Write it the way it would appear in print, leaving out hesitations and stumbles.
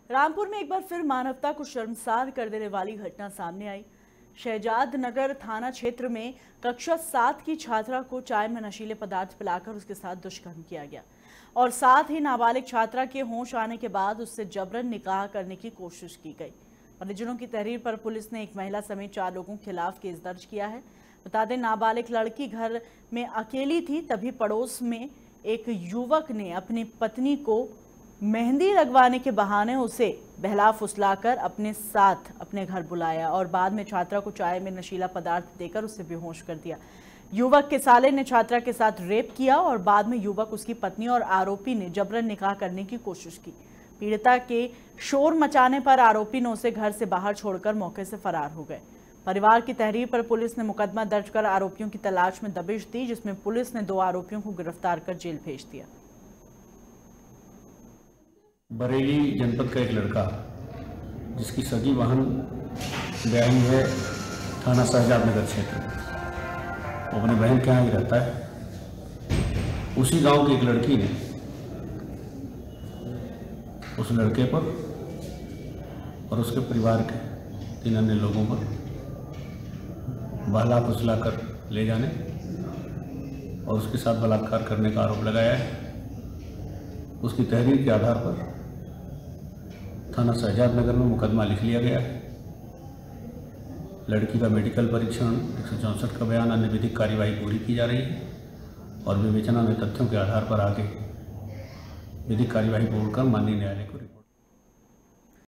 रामपुर में एक बार फिर मानवता को शर्मसार कर देने वाली घटना सामने आई। शहजाद नगर थाना क्षेत्र में कक्षा 7 की छात्रा को चाय में नशीले पदार्थ पिलाकर उसके साथ दुष्कर्म किया गया और साथ ही नाबालिग छात्रा के होश आने के बाद उससे जबरन निकाह करने की कोशिश की गई। परिजनों की तहरीर पर पुलिस ने एक महिला समेत 4 लोगों के खिलाफ केस दर्ज किया है। बता दें, नाबालिग लड़की घर में अकेली थी, तभी पड़ोस में एक युवक ने अपनी पत्नी को मेहंदी लगवाने के बहाने उसे बहला फुसलाकर अपने साथ अपने घर बुलाया और बाद में छात्रा को चाय में नशीला पदार्थ देकर उसे बेहोश कर दिया। युवक के साले ने छात्रा के साथ रेप किया और बाद में युवक, उसकी पत्नी और आरोपी ने जबरन निकाह करने की कोशिश की। पीड़िता के शोर मचाने पर आरोपी ने उसे घर से बाहर छोड़कर मौके से फरार हो गए। परिवार की तहरीर पर पुलिस ने मुकदमा दर्ज कर आरोपियों की तलाश में दबिश दी, जिसमें पुलिस ने 2 आरोपियों को गिरफ्तार कर जेल भेज दिया। बरेली जनपद का एक लड़का जिसकी सगी बहन ब्याही है थाना शहजाद नगर क्षेत्र में, वो अपने बहन के यहाँ ही रहता है। उसी गांव की एक लड़की ने उस लड़के पर और उसके परिवार के 3 अन्य लोगों पर बहला फुसला कर ले जाने और उसके साथ बलात्कार करने का आरोप लगाया है। उसकी तहरीर के आधार पर थाना शहजाद नगर में मुकदमा लिख लिया गया है। लड़की का मेडिकल परीक्षण, 164 का बयान, अन्य विधिक कार्यवाही पूरी की जा रही है और विवेचना में तथ्यों के आधार पर आगे विधिक कार्यवाही पूर्ण कर माननीय न्यायालय को